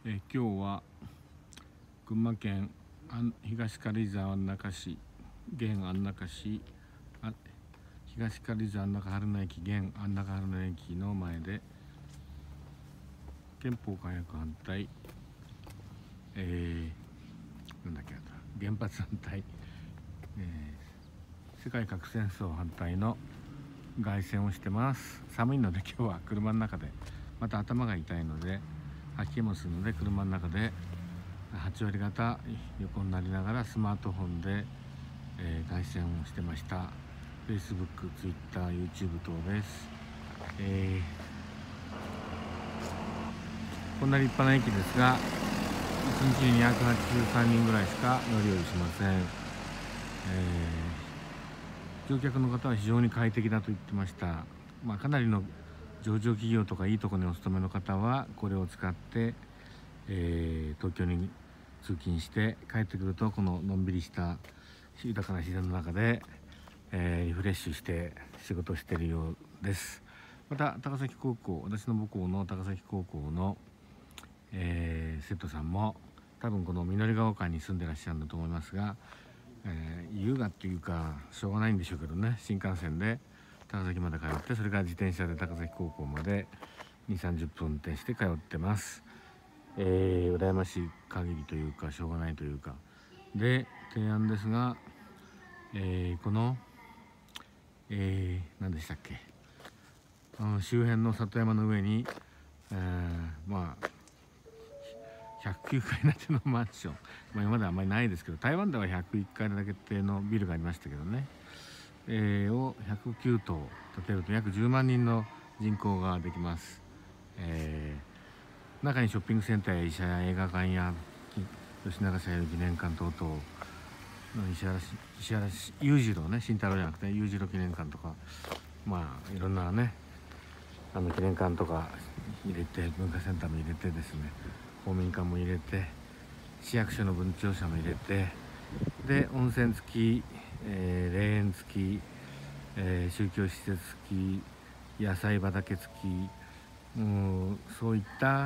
今日は群馬県東軽井沢安中市現安中市東軽井沢安中春名駅現安中春名駅の前で憲法改革反対、なんだっけ原発反対、世界核戦争反対の凱旋をしてます。寒いので今日は車の中で、また頭が痛いので吐き気もするので車の中で8割方横になりながらスマートフォンで、凱旋をしてました。 Facebook、Twitter、YouTube 等です。こんな立派な駅ですが1日に283人ぐらいしか乗り降りしません。乗客の方は非常に快適だと言ってました。かなりの上場企業とかいいところにお勤めの方はこれを使って、東京に通勤して帰ってくるとこののんびりした豊かな自然の中で、リフレッシュして仕事をしているようです。また高崎高校、私の母校の高崎高校の、生徒さんも多分この緑ヶ丘に住んでらっしゃるんだと思いますが、優雅っていうかしょうがないんでしょうけどね、新幹線で高崎まで通って、それから自転車で高崎高校まで2、30分運転して通ってます。羨ましい限りというかしょうがないというかで提案ですが、この、何でしたっけ、周辺の里山の上に、109階建てのマンション、今まであんまりないですけど、台湾では101階建てのビルがありましたけどね、を109棟建てると約10万人の人口ができます。中にショッピングセンターや医者や映画館や吉永小百合記念館等々、石原裕次郎ね、慎太郎じゃなくて裕次郎記念館とか、いろんなね記念館とか入れて、文化センターも入れてですね、公民館も入れて、市役所の分庁舎も入れて、で温泉付き、霊園付き、宗教施設付き、野菜畑付き、そういった、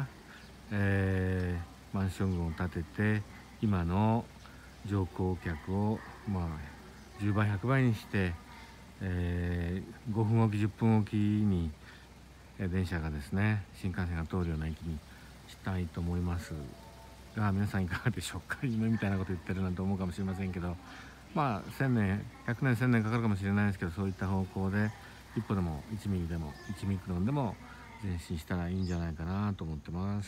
マンション群を建てて今の乗降客を10倍100倍にして、5分おき10分おきに電車がですね、新幹線が通るような駅にしたいと思いますが、皆さんいかがでしょうか。夢みたいなこと言ってるなんて思うかもしれませんけど、1000年100年1000年かかるかもしれないですけど、そういった方向で一歩でも1ミリでも1ミクロンでも前進したらいいんじゃないかなと思ってます。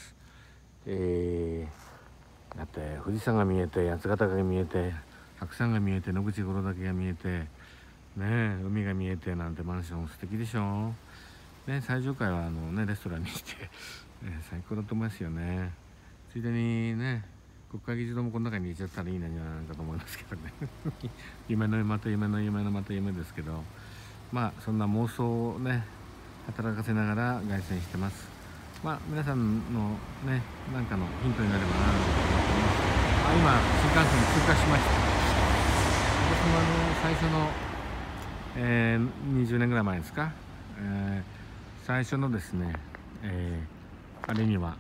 だって富士山が見えて、八ヶ岳が見えて、白山が見えて、野口五郎岳が見えてね、海が見えてなんてマンション素敵でしょね。最上階はレストランにして、最高だと思いますよね。ついでにね、国会議事堂もこの中に入れちゃったらいいんじゃないかと思いますけどね夢のまた夢の夢のまた夢ですけど、そんな妄想をね働かせながら凱旋してます。皆さんのねなんかのヒントになればなと思ってます。今新幹線通過しました。私も最初の、20年ぐらい前ですか、最初のですね、あれには、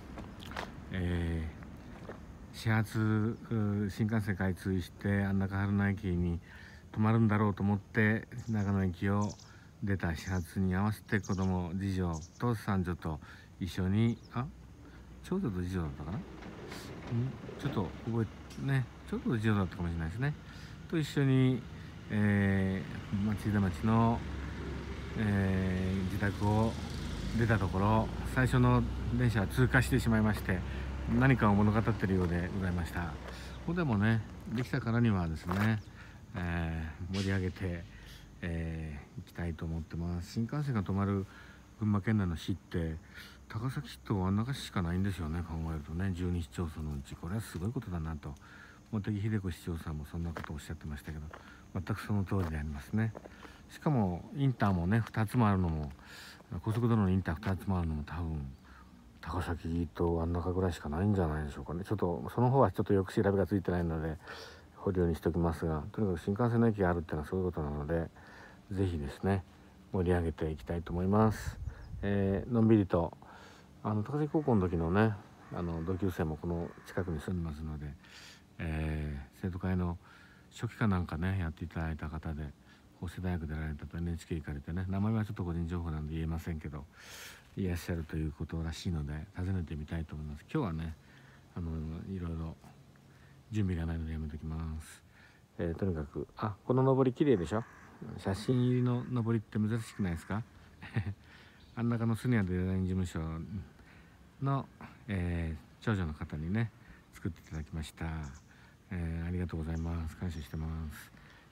始発新幹線開通して安中春名駅に止まるんだろうと思って長野駅を出た始発に合わせて子供次女と三女と一緒に、長女と次女だったかな、ちょっと覚えね、長女と次女だったかもしれないですね、と一緒に、町田町の、自宅を出たところ、最初の電車は通過してしまいまして、何かを物語っているようでございました。ここでもねできたからにはですね、盛り上げて、いきたいと思ってます。新幹線が止まる群馬県内の市って高崎市と安中市しかないんですよね。考えるとね、12市町村のうちこれはすごいことだなと。茂木秀子市長さんもそんなことをおっしゃってましたけど、全くその通りでありますね。しかもインターもね2つもあるのも、高速道路のインター2つもあるのも多分高崎と安中ぐらいしかないんじゃないでしょうかね。ちょっとその方はちょっとよく調べがついてないので保留にしておきますが、とにかく新幹線の駅があるっていうのはそういうことなので、ぜひですね盛り上げていきたいと思います。のんびりと高崎高校の時のね、 同級生もこの近くに住んでますので、生徒会の初期かなんかねやっていただいた方で、法政大学出られたと NHK 行かれてね、名前はちょっと個人情報なんで言えませんけどいらっしゃるということらしいので訪ねてみたいと思います。今日はねいろいろ準備がないのでやめときます。とにかくこの登り綺麗でしょ。写真入りの登りって珍しくないですかあん中のスネアデザイン事務所の、長女の方にね作っていただきました。ありがとうございます。感謝してます。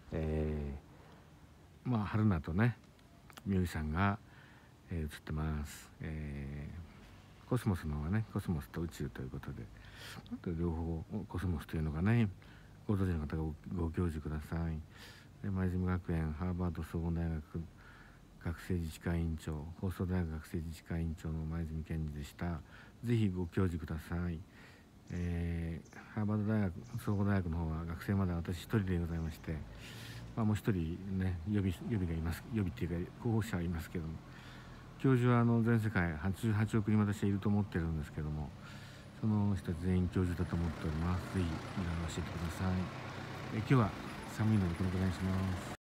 春菜とねみゆりさんが、映ってます。コスモスの方はねコスモスと宇宙ということで、両方コスモスというのがねご存知の方がご教授ください。舞澄学園ハーバード総合大学学生自治会委員長、放送大学学生自治会委員長の舞澄健二でした。ぜひご教授ください。ハーバード大学総合大学の方は学生まだ私一人でございまして、もう一人ね予備がいます。予備っていうか候補者はいますけども、教授は全世界88億人私はいると思ってるんですけども、その人全員教授だと思っております。ぜひいろいろ教えてください。今日は寒いのでこのくらいにします。